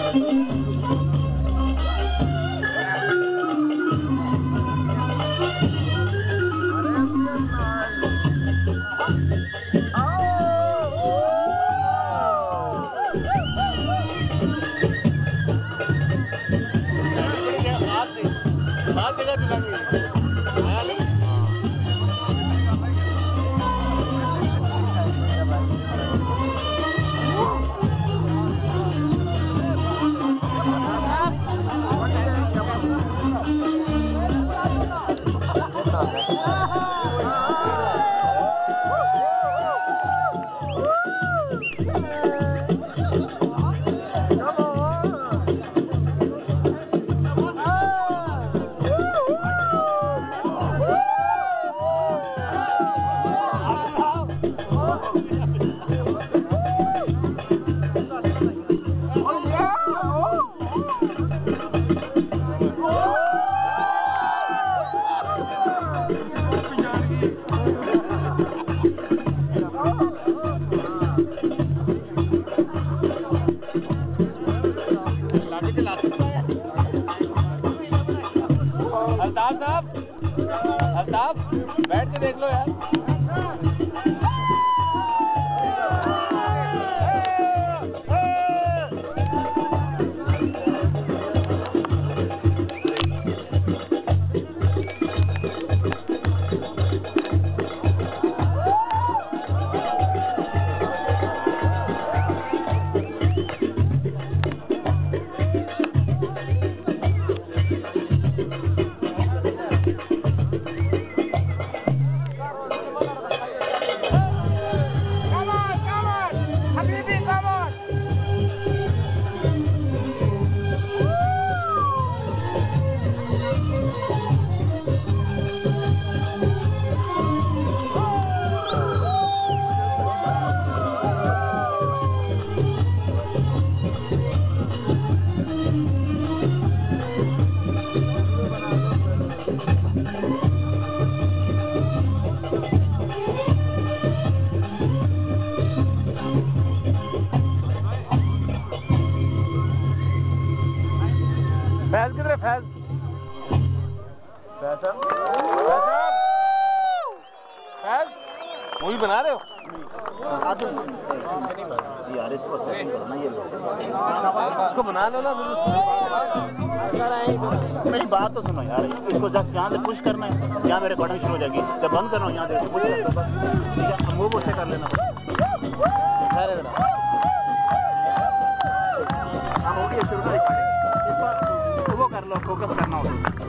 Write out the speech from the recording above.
अल्ताफ बैठ के देख लो यार। फैज किधर है? फैज मूवी बना रहे हो? यार इसको बना लो ना। मेरी बात तो सुनो यार, इसको जब यहाँ से पुश करना है, यहाँ पे रिकॉर्डिंग शुरू हो जाएगी। जब बंद करना हो यहाँ से पुश कर दो बस, ठीक है? मूव उससे कर लेना। हाँ हो गया, शुरू कर, वो कर लो, फोकस करना होगा।